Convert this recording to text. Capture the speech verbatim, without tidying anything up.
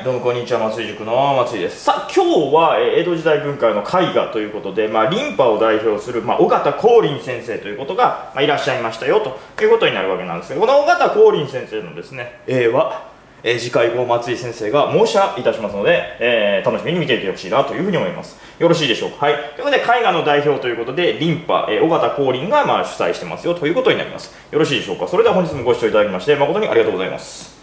どうもこんにちは、松井塾の松井です。さあ、今日は江戸時代文化の絵画ということで、まあ、琳派を代表する、まあ、尾形光琳先生ということが、まあ、いらっしゃいましたよということになるわけなんですけど、この尾形光琳先生のですね、絵は、えー、次回後松井先生が申し上げいたしますので、えー、楽しみに見ていてほしいなというふうに思います。よろしいでしょうか。はい。ということで、絵画の代表ということで、琳派、えー、尾形光琳が、まあ、主催してますよということになります。よろしいでしょうか。それでは本日もご視聴いただきまして、誠にありがとうございます。